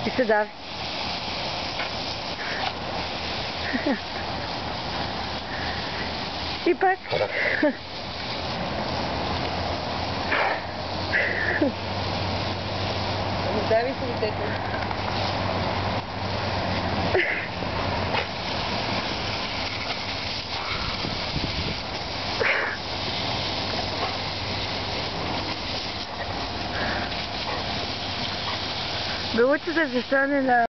И се дави. И пак. Дави се детето. Белуцата се стане на